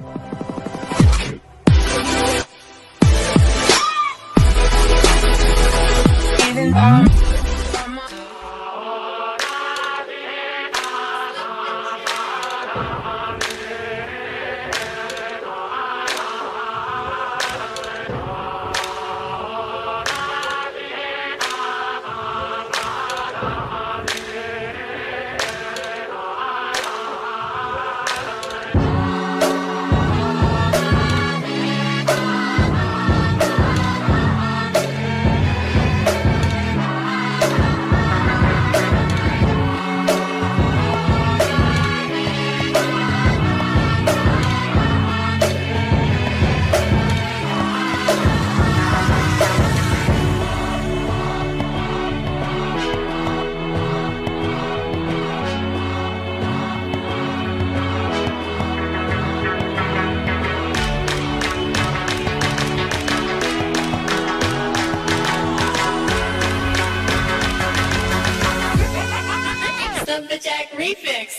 Lumberjack Remix.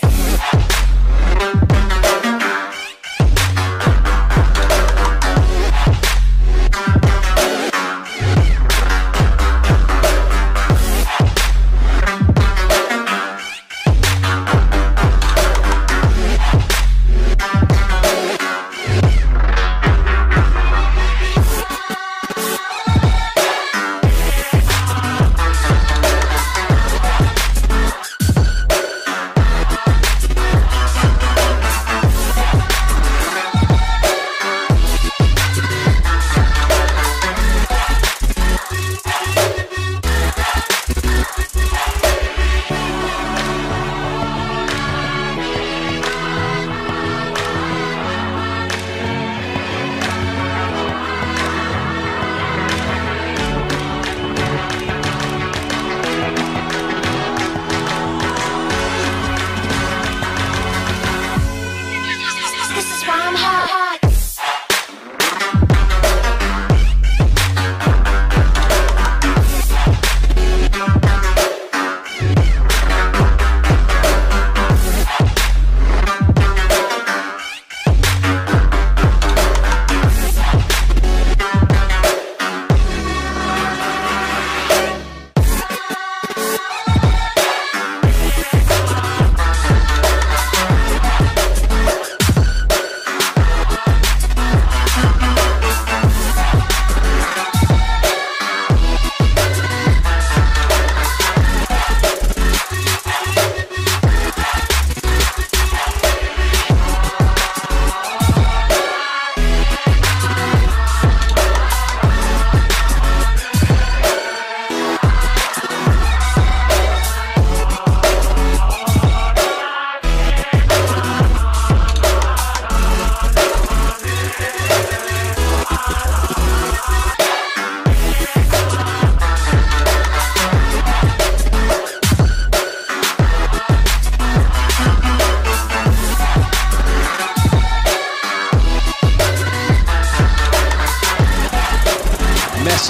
Messi.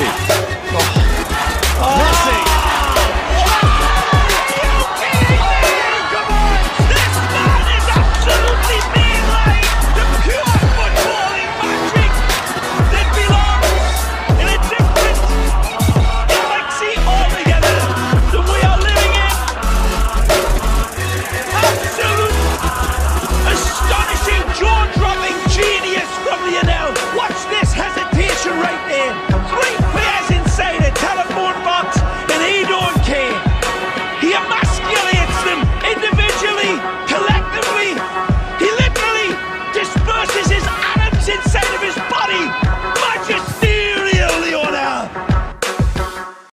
Messi. Come on! This man is absolutely being the pure footballing magic that belongs in a different galaxy altogether than we are living in. Absolute, astonishing, jaw-dropping genius from Lionel. Watch this hesitation right there. 3 players inside a telephone box and he don't care. He emasculates them individually, collectively. He literally disperses his atoms inside